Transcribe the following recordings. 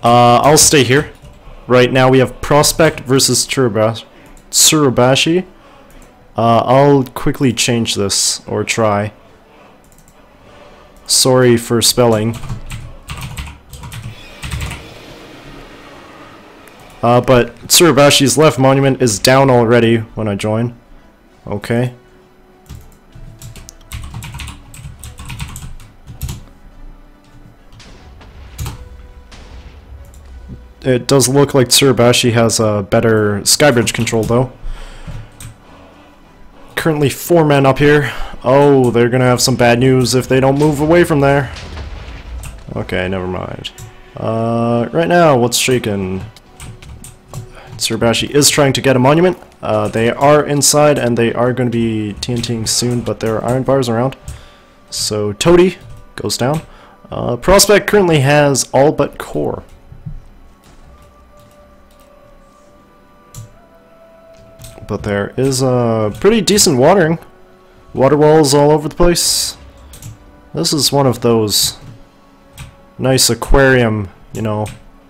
I'll stay here. Right now we have Prospect versus Tsurubashi. I'll quickly change this, or try. Sorry for spelling. But Tsurubashi's left monument is down already when I join. Okay. It does look like Tsurubashi has a better skybridge control though. Currently 4 men up here. Oh, they're gonna have some bad news if they don't move away from there. Okay, never mind. Right now, what's shaking? Tsurubashi is trying to get a monument. They are inside and they are going to be TNTing soon, but there are iron bars around. So Toady goes down. Prospect currently has all but core. But there is a pretty decent watering. Water walls all over the place. This is one of those nice aquarium, you know.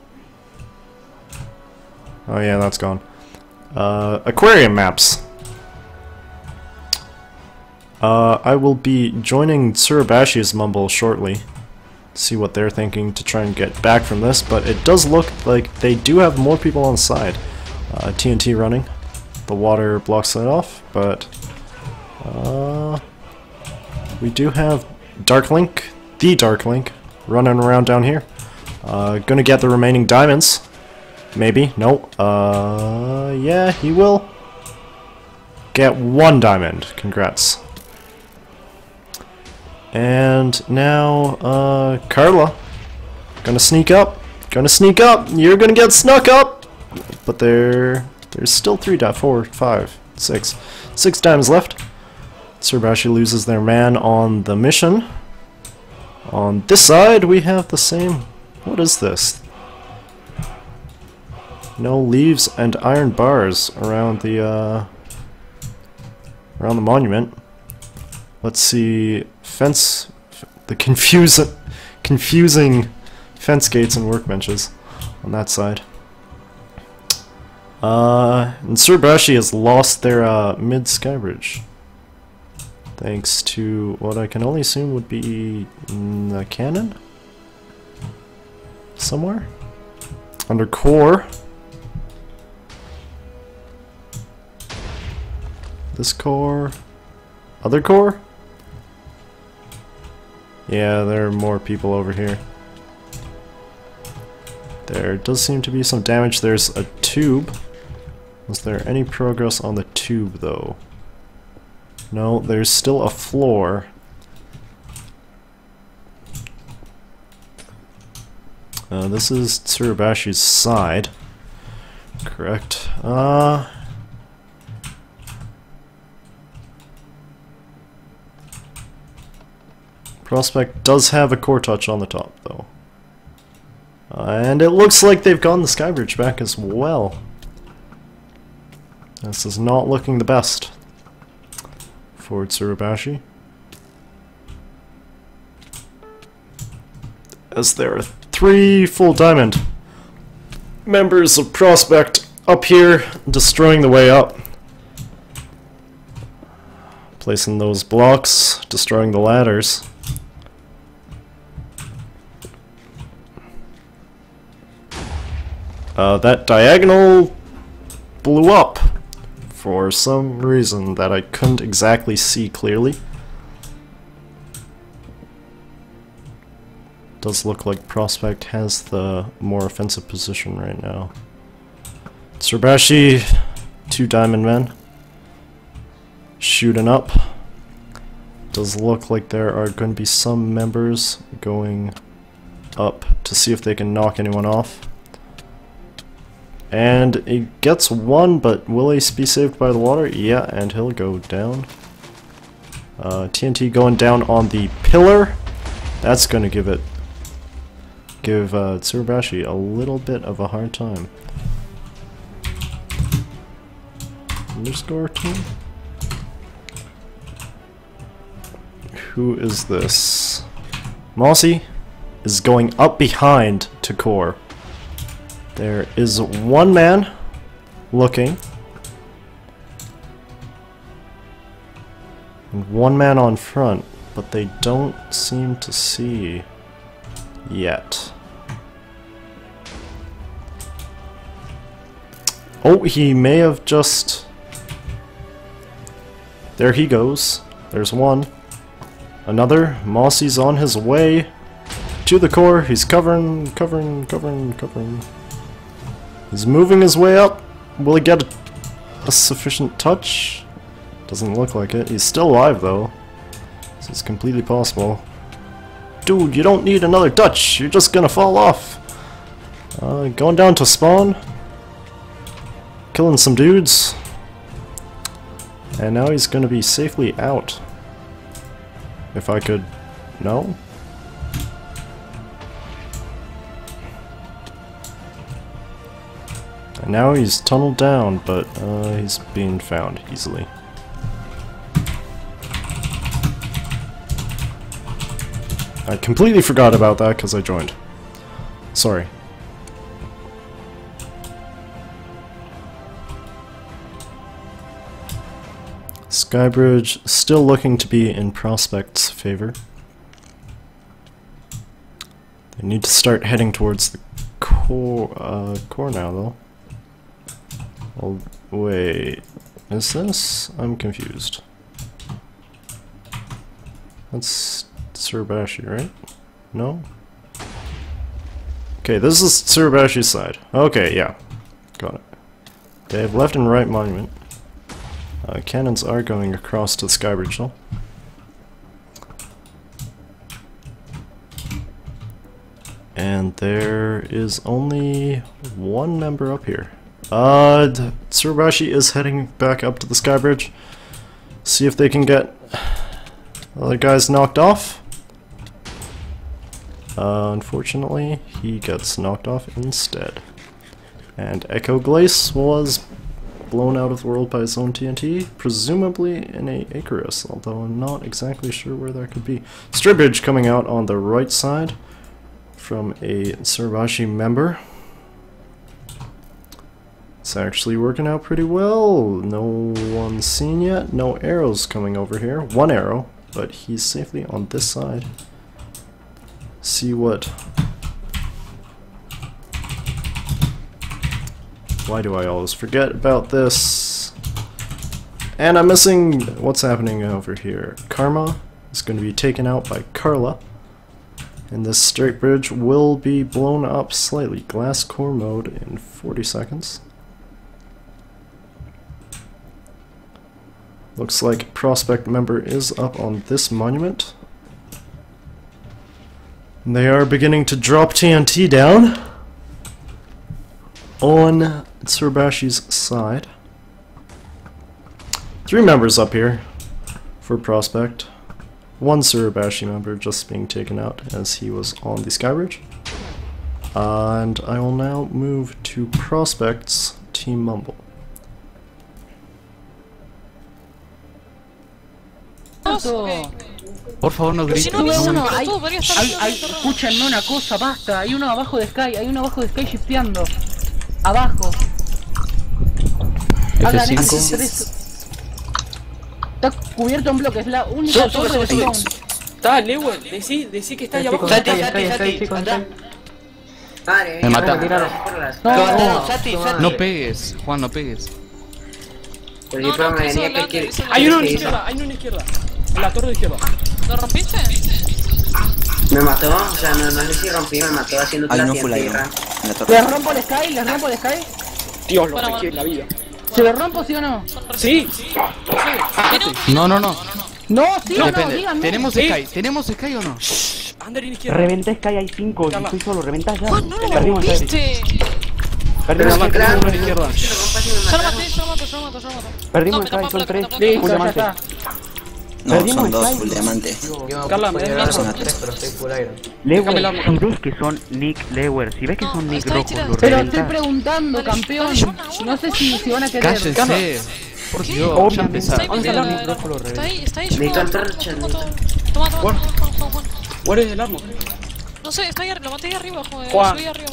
Oh yeah, that's gone. Aquarium maps. I will be joining Tsurubashi's Mumble shortly. See what they're thinking to try and get back from this, but it does look like they do have more people on side. TNT running. The water blocks that off, but we do have Darklink, the Darklink, running around down here. Gonna get the remaining diamonds. Maybe. No. Yeah, he will get 1 diamond. Congrats. And now, Carla. Gonna sneak up. Gonna sneak up. You're gonna get snuck up. But there's still 3, 4, 5, 6. 6 diamonds left. Tsurubashi loses their man on the mission. On this side, we have the same. What is this? No leaves and iron bars around the monument. Let's see, fence, the confusing fence gates and workbenches on that side. And Tsurubashi has lost their mid skybridge, thanks to what I can only assume would be the cannon somewhere under core. This core, other core? Yeah, there are more people over here. There does seem to be some damage. There's a tube. Was there any progress on the tube though? No, there's still a floor. This is Tsurubashi's side. Correct. Prospect does have a core touch on the top, though. And it looks like they've gotten the skybridge back as well. This is not looking the best for Tsurubashi, as there are 3 full diamond members of Prospect up here, destroying the way up. Placing those blocks, destroying the ladders. That diagonal blew up for some reason that I couldn't exactly see clearly. Does look like Prospect has the more offensive position right now. Tsurubashi, 2 diamond men, shooting up. Does look like there are going to be some members going up to see if they can knock anyone off. And he gets 1, but will he be saved by the water? Yeah, and he'll go down. TNT going down on the pillar. That's going to give Tsurubashi a little bit of a hard time. Underscore team? Who is this? Mossy is going up behind to core. There is one man looking. And one man on front, but they don't seem to see yet. Oh, he may have just... There he goes. There's one. Another. Mossy's on his way to the core. He's covering. He's moving his way up. Will he get a sufficient touch? Doesn't look like it. He's still alive though. This is completely possible. Dude, you don't need another touch. You're just gonna fall off. Going down to spawn. Killing some dudes. And now he's gonna be safely out. If I could... No? And now he's tunneled down, but he's being found easily. I completely forgot about that because I joined. Sorry. Skybridge still looking to be in Prospect's favor. They need to start heading towards the core now, though. Oh, wait. Is this? I'm confused. That's Surabashi, right? No? Okay, this is Surabashi's side. Okay, yeah. Got it. They have left and right monument. Cannons are going across to the Skybridge, though. And there is only one member up here. Surabashi is heading back up to the Skybridge. See if they can get other guys knocked off. Unfortunately, he gets knocked off instead. And Echo Glace was blown out of the world by his own TNT, presumably in a Icarus, although I'm not exactly sure where that could be. Stribbage coming out on the right side from a Surabashi member. It's actually working out pretty well. No one seen yet. No arrows coming over here. One arrow, but he's safely on this side. See what... Why do I always forget about this? And I'm missing what's happening over here. Karma is going to be taken out by Carla. And this straight bridge will be blown up slightly. Glass core mode in 40 seconds. Looks like Prospect member is up on this monument. And they are beginning to drop TNT down on Surabashi's side. 3 members up here for Prospect. 1 Surabashi member just being taken out as he was on the Skybridge. And I will now move to Prospect's Team Mumble. Por favor, no grites. Escúchenme una cosa, basta. Hay uno abajo de Sky, shifteando. Abajo. Hagan eso. Está cubierto en bloques, es la única torre de Stone. Está, Lewer, decí que está ahí abajo. Sati, me mata. No pegues, Juan, no pegues. Hay uno en la izquierda, en la torre de izquierda. ¿Lo rompiste? Me mató, o sea, no sé si rompí, me mató haciendo la tierra. ¿Les rompo el Sky? Dios, lo saqué en la vida. ¿Se lo rompo, sí o no? Sí. No. No, sí o no, díganme. ¿Tenemos Sky o no? Ander en izquierda. Reventé Sky, hay 5, yo estoy solo, reventá ya. ¡Juan, no lo rompiste! Perdimos Sky, a la izquierda. Yo lo mato. Perdimos Sky, son 3, full diamante. No, son 2 full diamante. Carla, me das Son 3, pero estoy full iron. Lewer, son 2 que son Nick Lewer. Si ves que son Nick rojos, los Pero estoy reventás. preguntando, campeón. No sé si van a querer. Cállense. Por Dios, ya empezaron. Está ahí, yo Me lo encanta mato. el Toma. ¿Cuál es el arma? No sé, está ahí, lo maté ahí arriba, Juan. subí arriba, mate.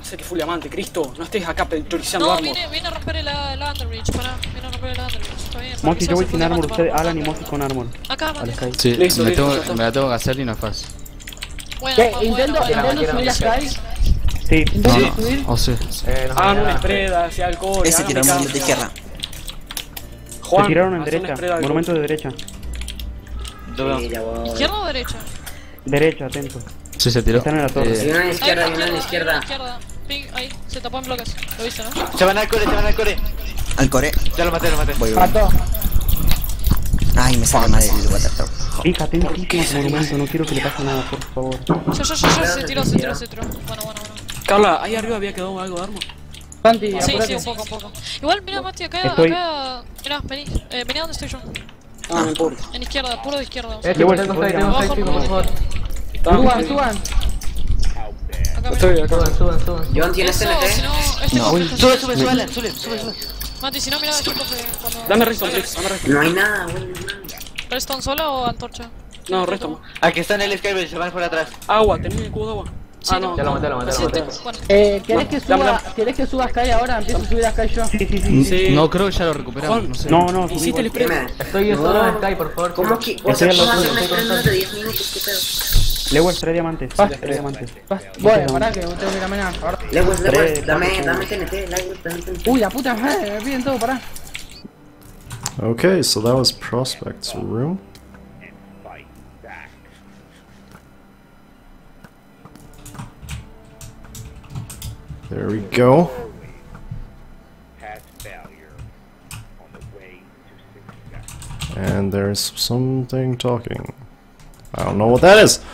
Hace que full diamante, Cristo. No estés acá priorizando No, armor. viene a romper el Underbridge, pará. Viene a romper el Underbridge, está bien. Monkey, yo voy sin armor, usted, Alan y Monkey con armor. Acá, Al mate. Sky. Sí, Listo, me, listo, tengo, ya está. me la tengo que hacer y no es fácil. Bueno, ¿Qué? bueno, Intento bueno. subir a Sky. Sí. Oh, Intento subir. O sea, Hagan un spread hacia el core. Ese háganme tiramos caso. de izquierda. Juan, Se tiraron en haz un derecha, spread al monumento de derecha. Sí, ya voy. ¿Izquierda o derecha? Derecha, atento. sí se tiró. Están en la torre. Hay una en la Ahí, izquierda, hay una en la izquierda. Ping, ahí, se tapó en bloques. Lo viste, ¿no? Se van al core, se van al core. Al core. Ya lo maté, lo maté. Voy. Mató. Ay, me sale mal el water. Fija, atentísimo a tu monumento, no quiero que le pase nada, por favor. Ya, se tiró. Bueno. Carla, ahí arriba había quedado algo de armor. Santi, Sí, apurate. un poco. Igual, mira, Mati, acá, Estoy- mirá, vení donde estoy yo. Ah, no importa. En izquierda, puro de izquierda. Yo voy, Tengo voy, seis, tengo abajo, seis, chicos, por favor. Estamos- Suban. Acá, Estoy acá. Suban. John, ¿tienes Eso, TNT? si no, este No. cofre está Sube, lleno. sube, Alan, sube. Mati, si no, mira este cofre cuando... Dame redstone, please. Dame redstone. No hay nada, güey. ¿Redstone sola o antorcha? No, redstone. Aquí está en el Skybase, se van por atrás. Agua, tenés el cubo de agua. Sí, Ah, no. Ya lo maté. Sí, bueno. ¿Querés que suba Sky ahora? Empiezo a subir a Sky yo. Sí. Sí. No, creo que ya lo recuperamos, Juan, no sé. No, Hiciste el subí. spread. Estoy yo solo en Sky, por favor. ¿Cómo que? O Estoy sea, al ¿cómo lado hacer tuyo, un estoy spread de 10 minutos? ¿Qué pedo? Lewis, 3 diamantes. 3 diamantes. Voy, pará que tengo que ir a caminar. Ahora. Lewis, Tres, dame cuatro, TNT, Lewis, dame TNT. Uy, la puta madre, me piden todo, pará. Okay, so that was Prospect's room. There we go. And there's something talking. I don't know what that is.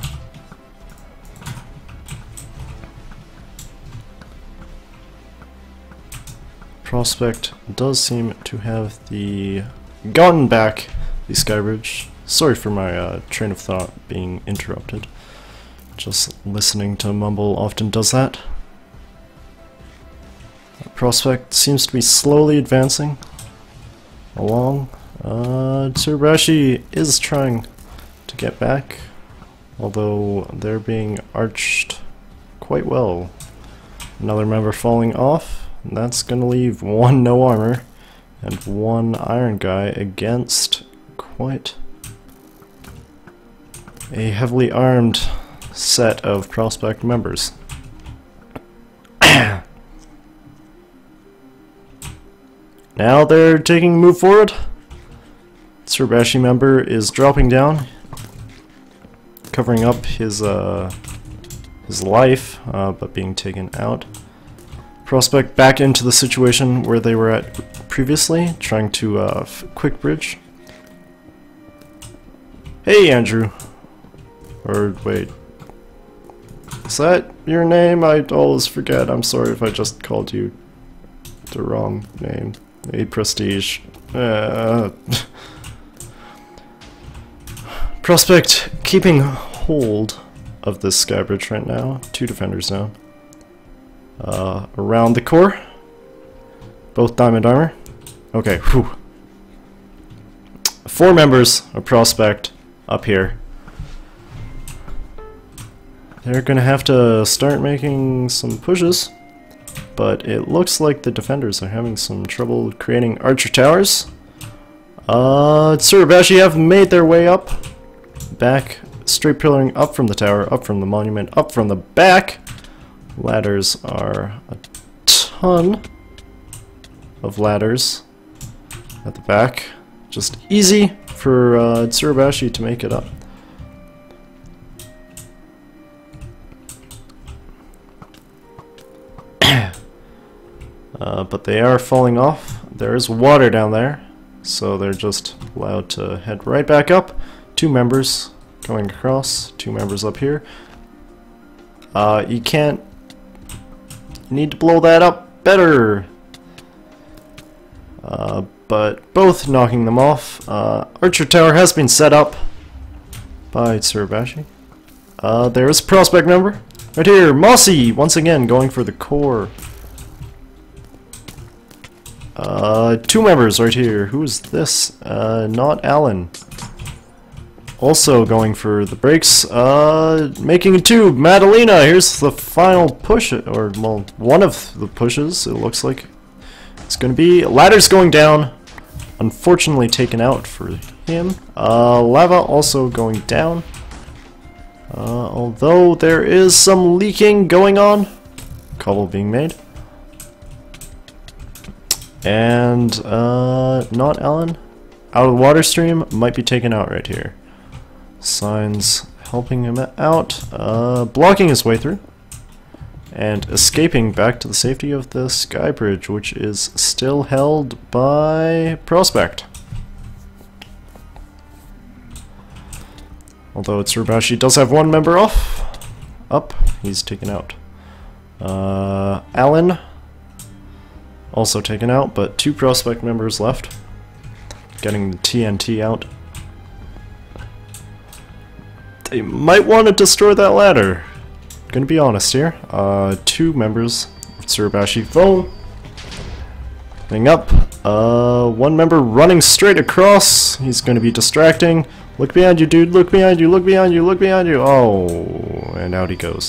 Prospect does seem to have gotten back the Skybridge. Sorry for my train of thought being interrupted. Just listening to mumble often does that. Prospect seems to be slowly advancing along. Tsurubashi is trying to get back, although they're being arched quite well. Another member falling off, and that's gonna leave one no armor and one iron guy against quite a heavily armed set of Prospect members. Now they're taking a move forward. Tsurubashi member is dropping down, covering up his life, but being taken out. Prospect back into the situation where they were at previously, trying to quick bridge. Hey, Andrew. Or wait, is that your name? I always forget. I'm sorry if I just called you the wrong name. A Prestige. Prospect keeping hold of this Skybridge right now. 2 defenders now. Around the core. Both diamond armor. Okay, whew. 4 members of Prospect up here. They're gonna have to start making some pushes. But it looks like the defenders are having some trouble creating archer towers. Tsurubashi have made their way up. Back, straight pillaring up from the tower, up from the monument, up from the back. Ladders are a ton of ladders at the back. Just easy for Tsurubashi to make it up. But they are falling off. There is water down there, so they're just allowed to head right back up. 2 members going across, 2 members up here. You can't... You need to blow that up better! But both knocking them off. Archer Tower has been set up by Tsurubashi. There's a Prospect member. Right here, Mossy! Once again, going for the core. 2 members right here. Who's this? Not Alan. also going for the brakes, making a tube. Madalena, here's the final push, or well, one of the pushes. It looks like it's going to be. Ladder's going down. Unfortunately, taken out for him. Lava also going down. Although there is some leaking going on. Cobble being made. And not Alan. Out of the water stream, might be taken out right here. Signs helping him out, blocking his way through, and escaping back to the safety of the sky bridge, which is still held by Prospect. Although Tsurubashi does have one member up, he's taken out. Alan, also taken out, but 2 Prospect members left. Getting the TNT out. They might want to destroy that ladder. Gonna be honest here. 2 members of Tsurubashi though. Coming up. 1 member running straight across. He's gonna be distracting. Look behind you, dude. Look behind you. Look behind you. Look behind you. Oh, and out he goes.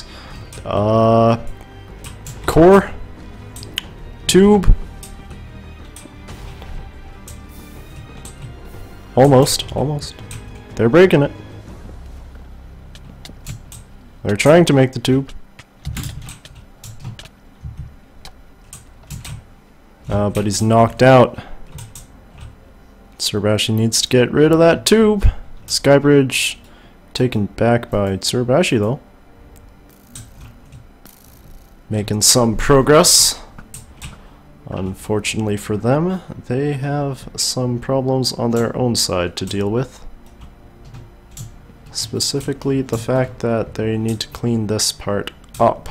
Core. Tube. Almost. They're breaking it. They're trying to make the tube. But he's knocked out. Tsurubashi needs to get rid of that tube. Skybridge taken back by Tsurubashi though. Making some progress. Unfortunately for them, they have some problems on their own side to deal with. Specifically the fact that they need to clean this part up.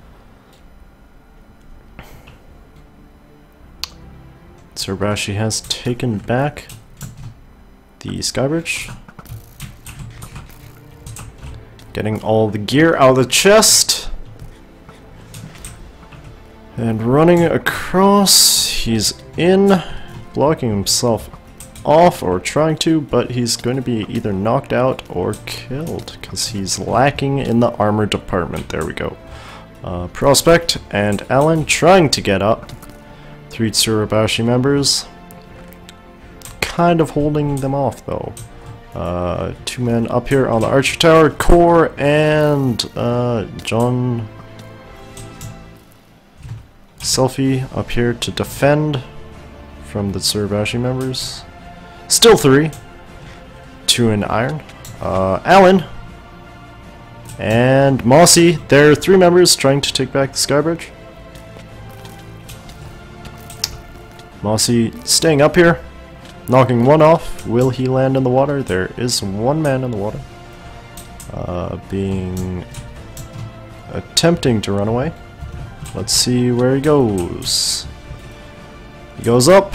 Tsurubashi has taken back the skybridge. Getting all the gear out of the chest. And running across, he's in, blocking himself off, or trying to, but he's going to be either knocked out or killed, because he's lacking in the armor department. There we go. Prospect and Alan trying to get up. 3 Tsurubashi members. Kind of holding them off, though. 2 men up here on the Archer Tower, Core and John Selfie up here to defend from the Tsurubashi members. Still 3. 2 in iron. Alan and Mossy. There are 3 members trying to take back the skybridge. Mossy staying up here, knocking 1 off. Will he land in the water? There is 1 man in the water. Attempting to run away. Let's see where he goes. He goes up.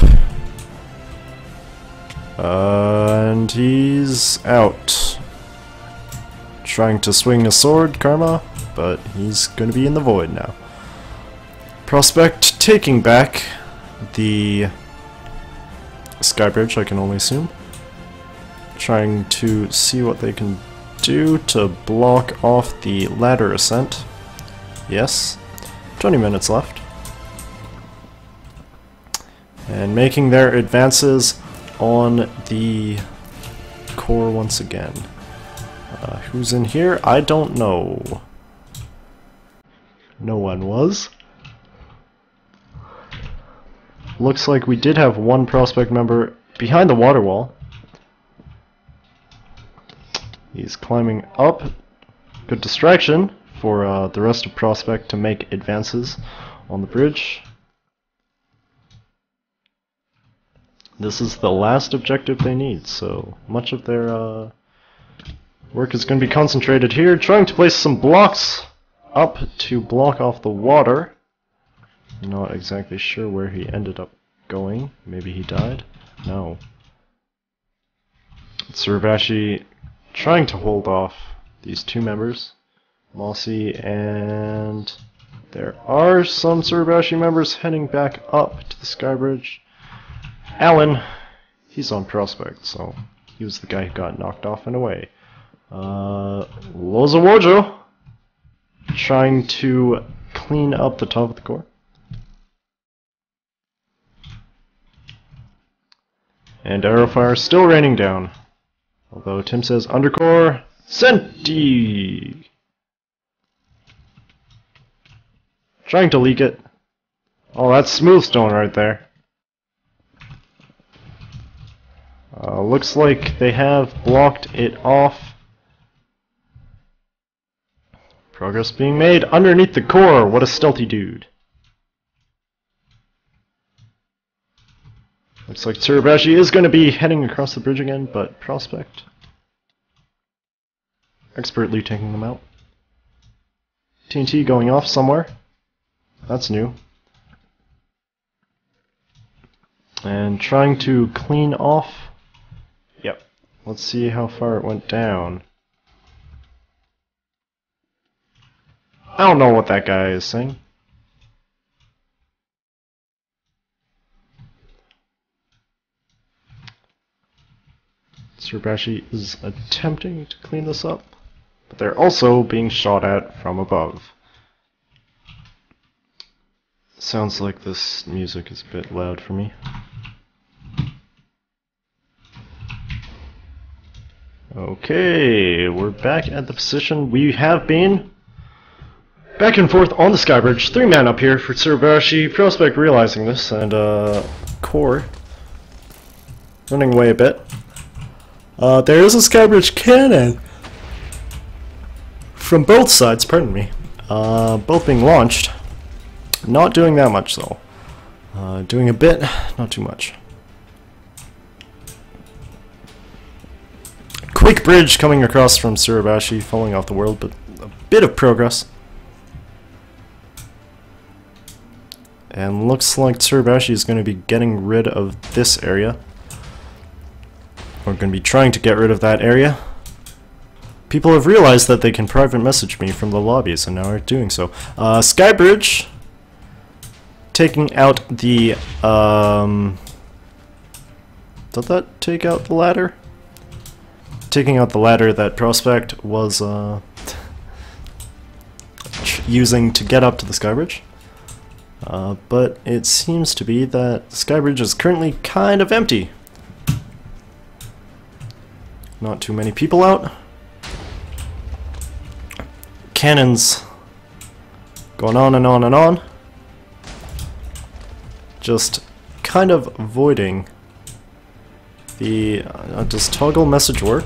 And he's out. Trying to swing a sword, Karma, but he's going to be in the void now. Prospect taking back the skybridge, I can only assume. Trying to see what they can do to block off the ladder ascent. Yes. 20 minutes left. And making their advances on the core once again. Who's in here? I don't know. No one was. Looks like we did have 1 Prospect member behind the water wall. He's climbing up. Good distraction for the rest of Prospect to make advances on the bridge. This is the last objective they need, so much of their work is going to be concentrated here, trying to place some blocks up to block off the water. Not exactly sure where he ended up going. Maybe he died? No. Tsurubashi trying to hold off these 2 members. Mossy, and there are some Tsurubashi members heading back up to the skybridge. Alan, he's on Prospect, so He was the guy who got knocked off and away. Lozawojo trying to clean up the top of the core. And Arrowfire still raining down. Although Tim says undercore Senti! Trying to leak it. Oh, that's smooth stone right there. Looks like they have blocked it off. Progress being made underneath the core. What a stealthy dude. Looks like Tsurubashi is going to be heading across the bridge again, but Prospect expertly taking them out. TNT going off somewhere. That's new. And trying to clean off. Yep. Let's see how far it went down. I don't know what that guy is saying. Tsurubashi is attempting to clean this up, but they're also being shot at from above. Sounds like this music is a bit loud for me. Okay, we're back at the position we have been. Back and forth on the Skybridge. 3-man up here for Tsurubashi. Prospect realizing this, and Core running away a bit. There is a Skybridge cannon from both sides, pardon me. Both being launched. Not doing that much though. Doing a bit, not too much. Quick bridge coming across from Tsurubashi, falling off the world, but a bit of progress. And looks like Tsurubashi is going to be getting rid of this area. We're going to be trying to get rid of that area. People have realized that they can private message me from the lobbies, and now are doing so. Skybridge taking out the did that take out the ladder? Taking out the ladder that Prospect was using to get up to the Skybridge. But it seems to be that the Skybridge is currently kind of empty. Not too many people out. Cannons going on and on and on. Just kind of avoiding the... does toggle message work?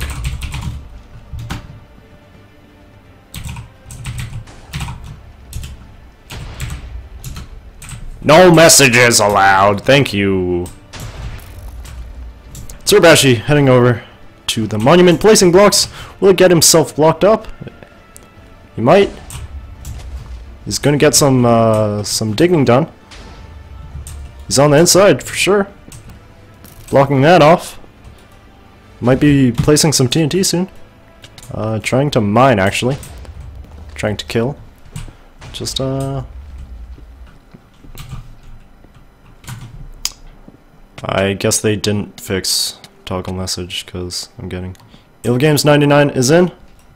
No messages allowed, thank you. Tsurubashi heading over to the monument, placing blocks. Will it get himself blocked up? He might. He's gonna get some digging done. He's on the inside for sure. Blocking that off. Might be placing some TNT soon. Trying to mine actually. Trying to kill. Just I guess they didn't fix toggle message because I'm getting... IllGames99 is in.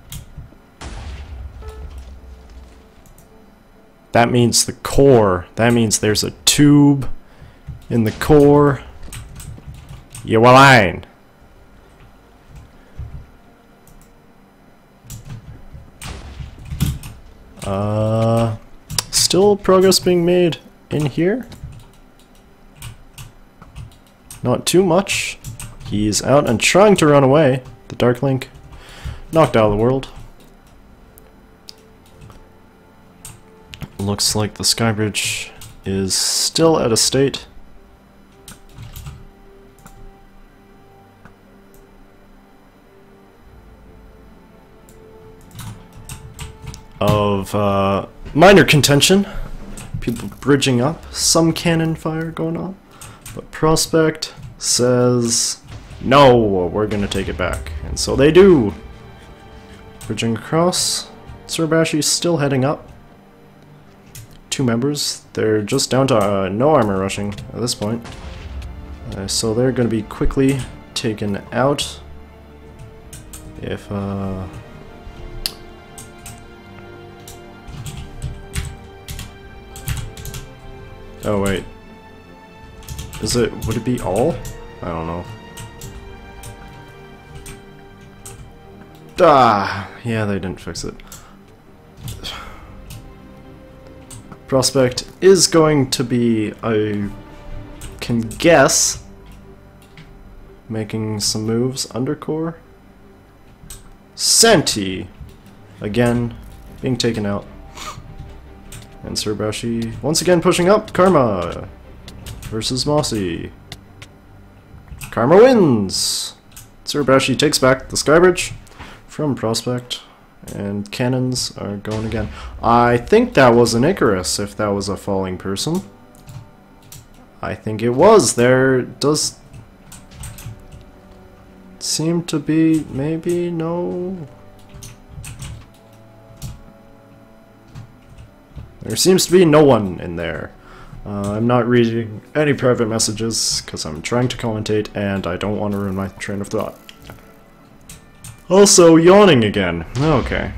That means the core. That means there's a tube in the core. You will line. Still progress being made in here. Not too much. He's out and trying to run away. The Dark Link knocked out of the world. Looks like the Skybridge is still at a state of minor contention. People bridging up, some cannon fire going on, but Prospect says no, we're gonna take it back, and so they do. Bridging across. Tsurubashi still heading up. 2 members. They're just down to no armor rushing at this point, so they're gonna be quickly taken out. if oh wait. Would it be all? I don't know. Yeah, they didn't fix it. Prospect is going to be, I can guess, making some moves. Undercore. Senti! Again, being taken out. And Surabashi once again pushing up. Karma versus Mossy. Karma wins! Surabashi takes back the Skybridge from Prospect. And cannons are going again. I think that was an Icarus, if that was a falling person. I think it was. There does seem to be, maybe, no. There seems to be no one in there. I'm not reading any private messages because I'm trying to commentate and I don't want to ruin my train of thought. Also, yawning again. Okay.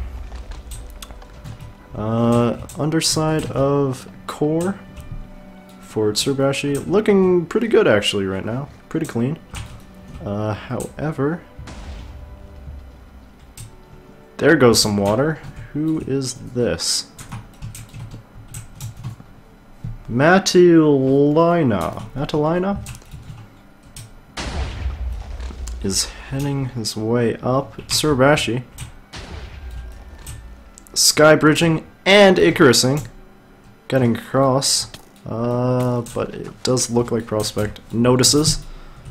Underside of core for Surabashi. Looking pretty good actually right now. Pretty clean. However... There goes some water. Who is this? Matilina is heading his way up. Surabashi sky bridging and Icarusing, getting across, but it does look like Prospect notices.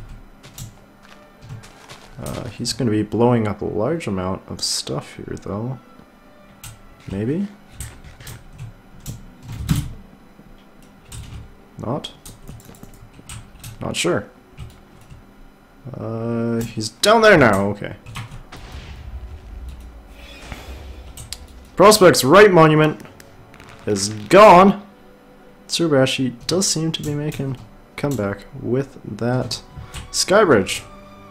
He's going to be blowing up a large amount of stuff here though. Maybe? Not? Not sure. He's down there now, okay. Prospect's right monument is gone. Surabashi does seem to be making a comeback with that Skybridge.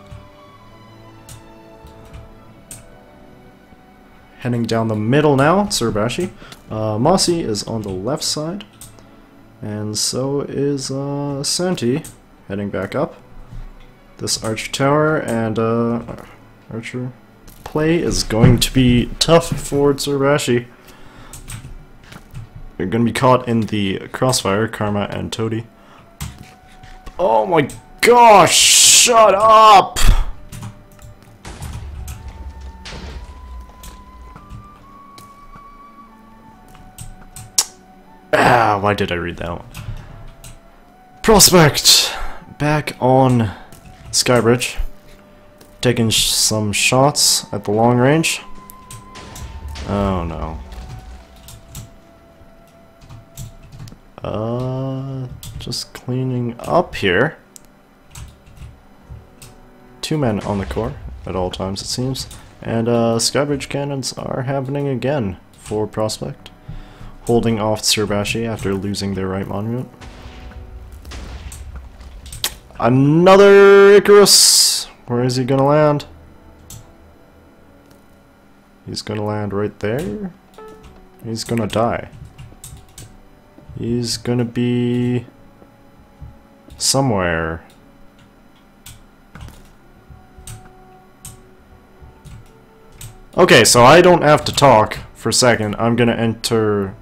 Heading down the middle now, Surabashi. Mossy is on the left side. And so is Senti heading back up. This Archer Tower and Archer play is going to be tough for Surabashi. They're going to be caught in the crossfire, Karma and Toady. Oh my gosh, shut up! Why did I read that one? Prospect back on Skybridge, taking some shots at the long range. Oh no. Just cleaning up here. 2 men on the core at all times it seems. And Skybridge cannons are happening again for Prospect, holding off Surabashi after losing their right monument. Another Icarus! Where is he gonna land? He's gonna land right there. He's gonna die. He's gonna be somewhere. Okay, so I don't have to talk for a second. I'm gonna enter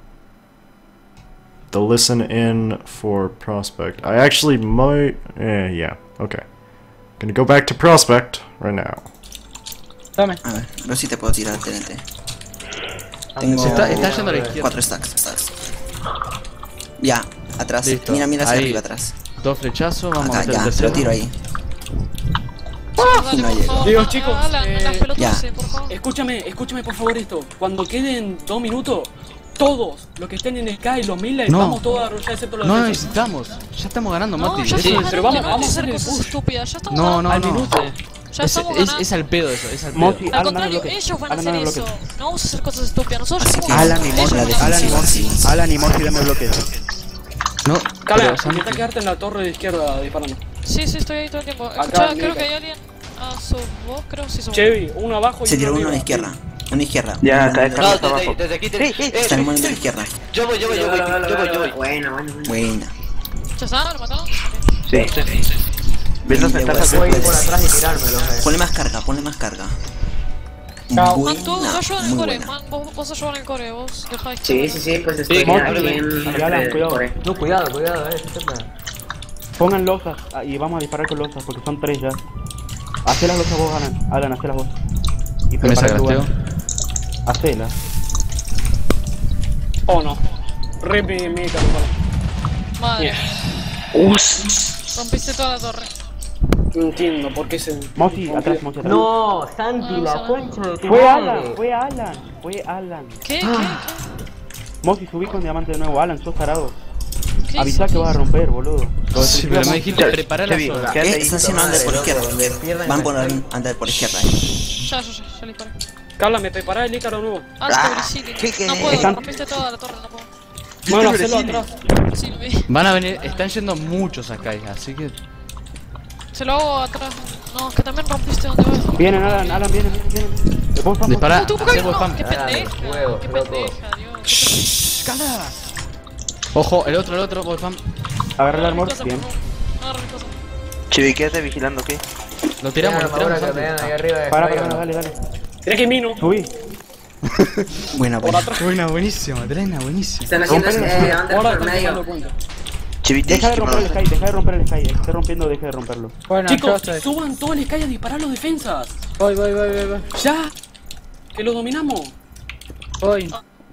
the listen in for Prospect. I actually might... yeah, okay. Gonna go back to Prospect right now. Dame. A ver, no sé si te puedo tirar TNT. Tengo Está yendo a la izquierda. 4 stacks. Ya, atrás. Listo. Mira hacia Ahí. arriba atrás. 2 flechazos, vamos a Acá, hacer el ya, te tercero. lo tiro ahí. Dale, no por llego. favor. Digo, chicos, Alan, las pelotas, ya. sí, por favor. Escúchame por favor esto. Cuando queden 2 minutos, todos los que estén en Sky, los Midlight, No. vamos todos a arrollar excepto los No defensores. necesitamos, ya estamos ganando, No, Mati. ya Eso estamos es- pero ganando, vamos no a hacer hacer el cosas push. estúpidas, ya estamos No, ganando. no, Al no. minuto. Ya estamos ganando. Es al pedo eso, es al pedo. Mossy, Al Alan, contrario, bloque. ellos van a Alan, hacer dame eso. bloque. No vamos a hacer cosas estúpidas. Nosotros Así somos que buenos. Alan y Ellos Mossy, van a la hacer defensiva, eso. sí. Alan y Mossy, dame bloque. No, Cala, pero, Santi, intenta quedarte en la torre de izquierda disparando. Sí, estoy ahí todo el tiempo. Acá, Escuchá, creo mira. que hay alguien. Ah, sos vos, creo, sí sos vos. Chevy, uno abajo y Se tiró uno uno a la arriba. izquierda. Una izquierda. Ya, Una- cae No, Carlos abajo. desde aquí tenés. Están moviendo a la izquierda. Yo voy. Buena. Buena. ¿Ya está? ¿Lo mataron? Sí. Viendo Nick sentarse Lewers, al puedes- por atrás y tirármelo. Ponle más carga, ponle más carga. Chao. Man, tú Buena, ayudas en el muy core, buena. man. Vos ayudas en el core, vos dejáis que... Sí, pues estoy Sí, aquí ábreme. Y Alan, cuidado. Corre. No, cuidado, Pongan losas y vamos a disparar con losas porque son 3 ya. Hacé las losas vos, Alan. Alan, hacé las vos. Y Me prepara el sacaste. lugar. Hacelas. Oh no. Re me cargó. Madre. Rompiste toda la torre. No entiendo por qué se. Mosi, atrás, Mosi, atrás. No, Santi, No, la no. concha de tu Fue madre. Alan, fue Alan, fue Alan. ¿Qué? Mosi, subí con diamante de nuevo. Alan, sos tarado. ¿Qué? Avisá que vas a romper, boludo. Lo Sí, pero me dijiste preparar la zona. Están haciendo under por izquierda. Van por under por izquierda. Ya le disparé. Carla, me prepará el Ícaro nuevo. Ah, Stability. ¿qué? No puedo, Están- rompiste toda la torre, no puedo. Bueno, hacelo atrás. Sí, lo vi. Van a venir, están yendo muchos acá, así que... Se lo hago atrás. No, que también rompiste donde vas. Vienen, Alan, vienen. Vos, vamos. Dispara, Tú, hacer vos spam. qué pendeja, huevo, qué loco. pendeja, Dios. Ojo, el otro, vos spam. Agarra el Agarra mi armor, cosa, bien. por favor. Agarra mi cosa. Chivi, quédate vigilando, ¿qué? Lo tiramos, lo tiramos que me dan ahí antes. arriba de Para, Skyrim. dale. Tenés que mino. Subí. Buena, Por buena. atrás. Buenísima, Drena, buenísima. Están haciendo under Ahora por están medio. tomando cuenta. Chivi, Deja de romper el sky, deja de romper el sky. Esté rompiendo, deje de romperlo. Bueno, yo Chicos, estoy. suban todo el Sky a disparar los defensas. Voy. ¡Ya! ¡Que lo dominamos! Voy.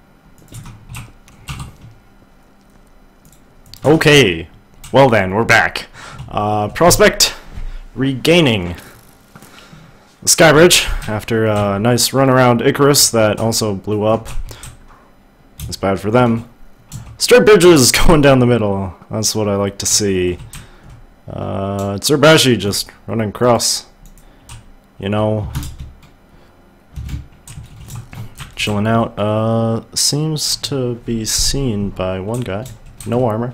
Okay, well then, we're back. Prospect regaining the Sky Bridge after a nice run around Icarus that also blew up. It's bad for them. Straight bridges going down the middle. That's what I like to see. Tsurbashi just running across. You know, chilling out. Seems to be seen by one guy. No armor.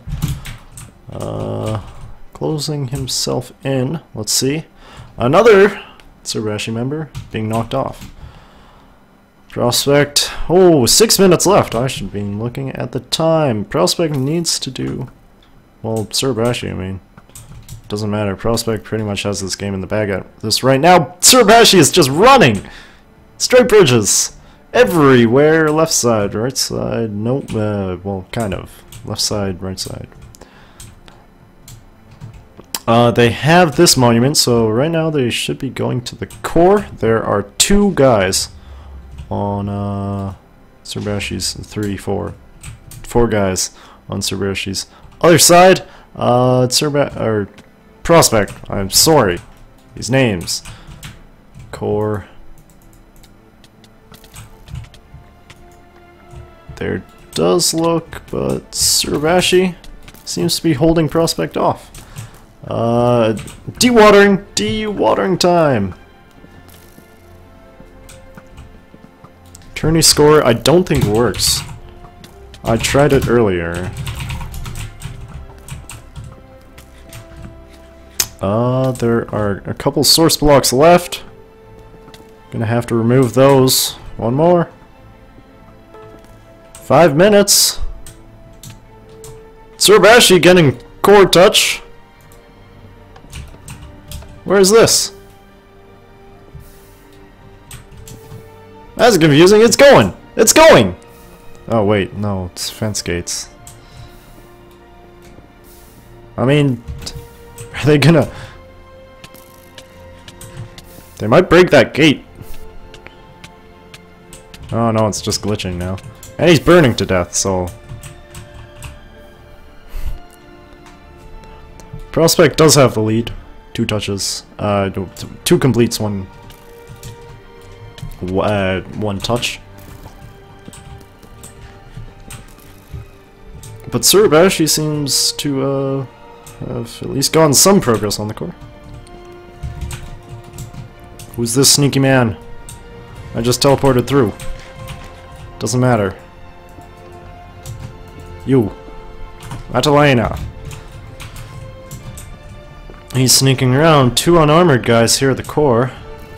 Closing himself in. Let's see. Another Tsurbashi member being knocked off. Prospect. Oh, 6 minutes left. I should be looking at the time. Prospect needs to do... Well, Tsurbashi, I mean. Doesn't matter. Prospect pretty much has this game in the bag at this right now. Tsurbashi is just running! Straight bridges! Everywhere. Left side, right side. Nope. Well, kind of. Left side, right side. They have this monument, so right now they should be going to the core. There are 2 guys on Tsurbashi's 4 guys on Tsurbashi's other side. Prospect. I'm sorry. These names. Core. There does look, but Tsurbashi seems to be holding Prospect off. Dewatering time. Tourney score I don't think works. I tried it earlier. There are a couple source blocks left. Gonna have to remove those. One more. 5 minutes. Tsurbashi getting core touch. Where is this? That's confusing. It's going! It's going! Oh wait, no, it's fence gates. I mean, are they gonna... They might break that gate. Oh no, it's just glitching now. And he's burning to death, so... Prospect does have the lead. 2 touches. 2 completes, 1 touch. But Tsurbashi seems to have at least gotten some progress on the core. Who's this sneaky man? I just teleported through. Doesn't matter. You. Atalena. He's sneaking around. 2 unarmored guys here at the core.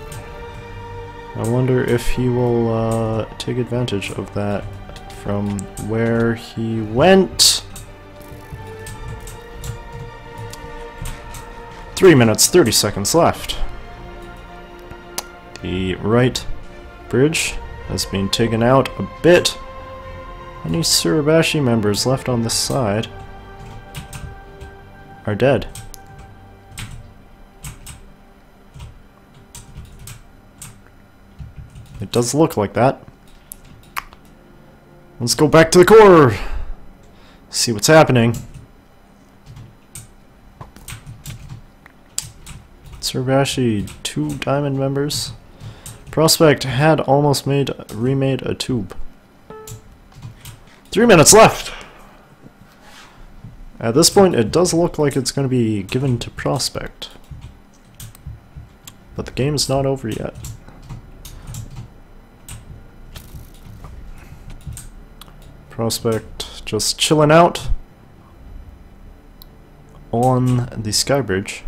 I wonder if he will take advantage of that from where he went. 3 minutes, 30 seconds left. The right bridge has been taken out a bit. Any Suribashi members left on this side are dead. It does look like that. Let's go back to the core. See what's happening. Suribashi, 2 diamond members. Prospect had almost remade a tube. 3 minutes left. At this point, it does look like it's going to be given to Prospect. But the game is not over yet. Prospect just chilling out on the sky bridge.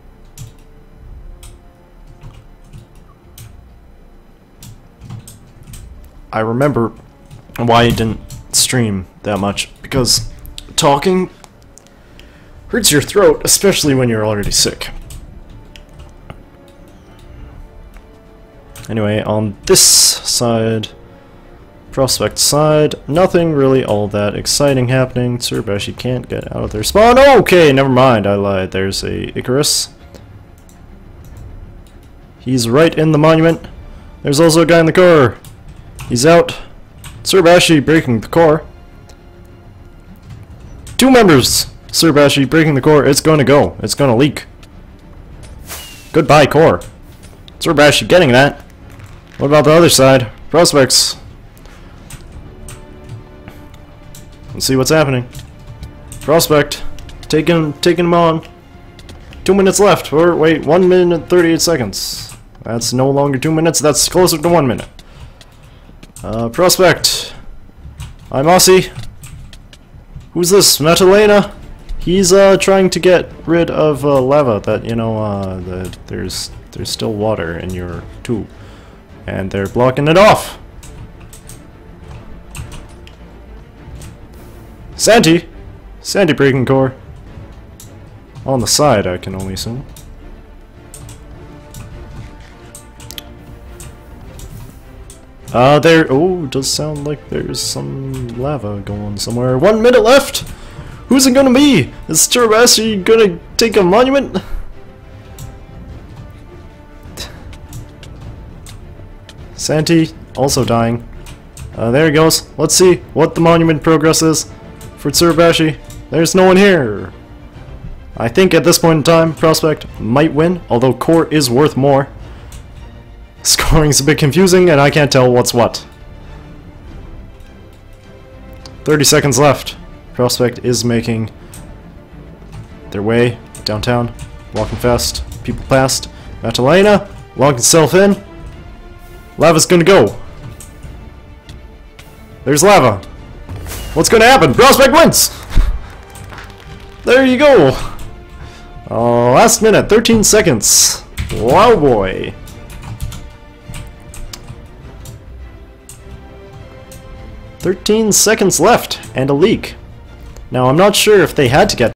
I remember why I didn't stream that much, because talking hurts your throat, especially when you're already sick. Anyway, on this side, Prospect side, nothing really all that exciting happening. Suribashi can't get out of their spawn. Okay, never mind, I lied. There's a Icarus. He's right in the monument. There's also a guy in the core. He's out. Suribashi breaking the core. 2 members. Suribashi breaking the core. It's gonna go. It's gonna leak. Goodbye, core. Suribashi getting that. What about the other side? Prospects. Let's see what's happening. Prospect. Taking him on. 2 minutes left. Or wait, 1 minute 38 seconds. That's no longer 2 minutes. That's closer to 1 minute. Prospect. I'm Aussie. Who's this? Metalena? He's trying to get rid of lava that, you know, there's still water in your tube. And they're blocking it off. Santi breaking core. On the side, I can only assume. Oh, does sound like there's some lava going somewhere. 1 minute left! Who's it gonna be? Is Suribashi gonna take a monument? Santi, also dying. There he goes. Let's see what the monument progress is for Suribashi. There's no one here. I think at this point in time, Prospect might win, although core is worth more. Scoring's a bit confusing, and I can't tell what's what. 30 seconds left. Prospect is making their way downtown, walking fast, people past. Metalena, logging himself in. Lava's gonna go. There's lava. What's gonna happen? Prospect wins! There you go! Last minute, 13 seconds. Wow boy. "13 seconds left, and a leak." Now I'm not sure if they had to get